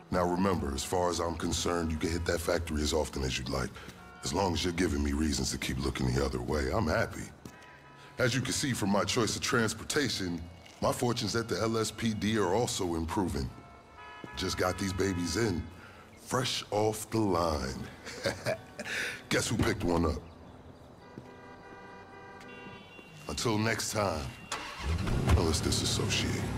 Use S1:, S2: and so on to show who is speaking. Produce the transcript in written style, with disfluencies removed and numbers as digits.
S1: Now remember, as far as I'm concerned, you can hit that factory as often as you'd like. As long as you're giving me reasons to keep looking the other way, I'm happy. As you can see from my choice of transportation, my fortunes at the LSPD are also improving. Just got these babies in, fresh off the line. Guess who picked one up? Until next time, let's disassociate.